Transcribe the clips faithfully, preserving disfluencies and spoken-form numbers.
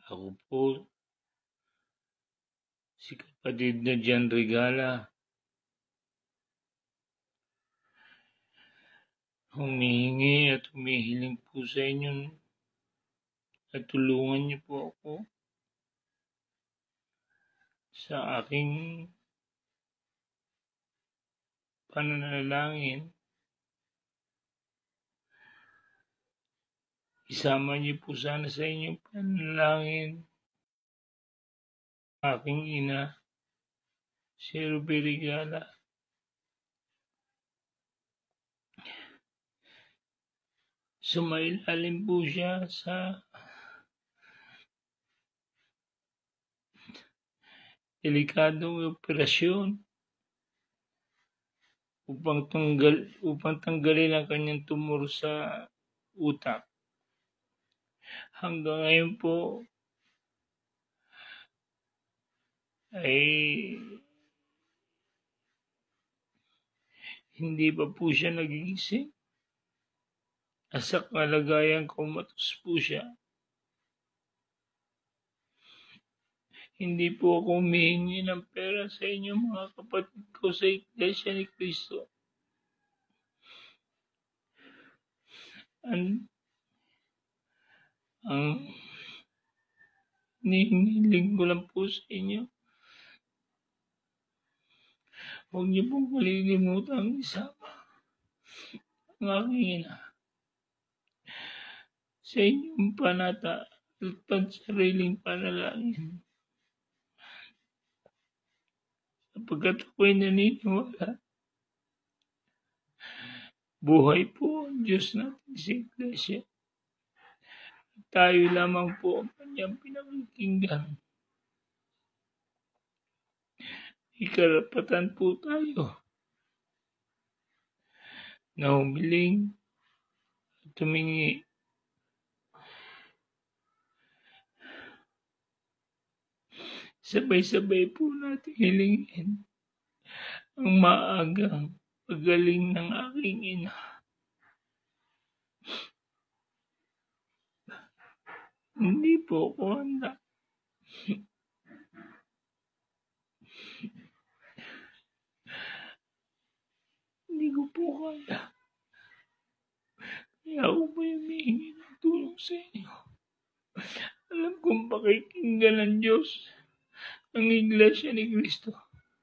Ako po, si kapatid na Jan Regala. Humihingi at humihiling po sa inyo at tulungan niyo po ako sa aking pananalangin. Isama niyo po sana sa inyong pananalangin aking ina, si Ruby Regala. Sumailalim po siya sa delikadong operasyon upang tanggal upang tanggalin ang kanyang tumor sa utak. Hanggang ngayon po ay hindi pa po siya nagigising. Asa kalagayan comatose po siya. Hindi po ako humihingi ng pera sa inyo mga kapatid ko sa Iglesia ni Cristo. Ang, ang hinihiling ko lang po sa inyo, huwag niyo pong malilimutan isama ang aking ina sa inyong panata at pansariling panalangin. Sapagkat ako'y naniniwala, buhay po ang Diyos natin sa Iglesia. Tayo lamang po ang kanyang pinakikinggan. May karapatan po tayo na humiling at humingi. Sabay-sabay po natin hilingin ang maagang pagaling ng aking ina. Hindi po ako handa. Hindi ko po kaya. Kaya ako po humihingi ng tulong sa inyo. Alam kong pakikinggan ng Diyos ang Iglesia ni Cristo.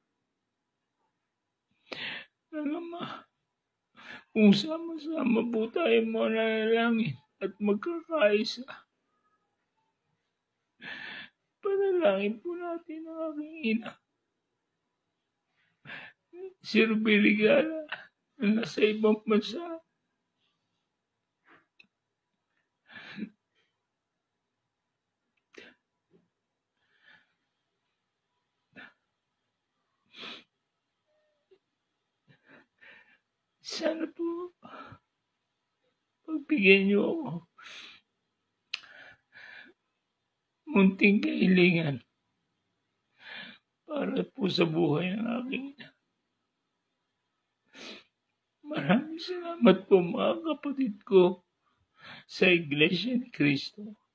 Alam mo, kung sama-sama po tayo mananalangin at magkakaisa, panalangin po natin ang aking ina, si Ruby Regala, na nasa ibang bansa. Sana po, pagbigyan niyo ako munting kahilingan para po sa buhay ng aking ina. Maraming salamat po mga kapatid ko sa Iglesia ni Cristo.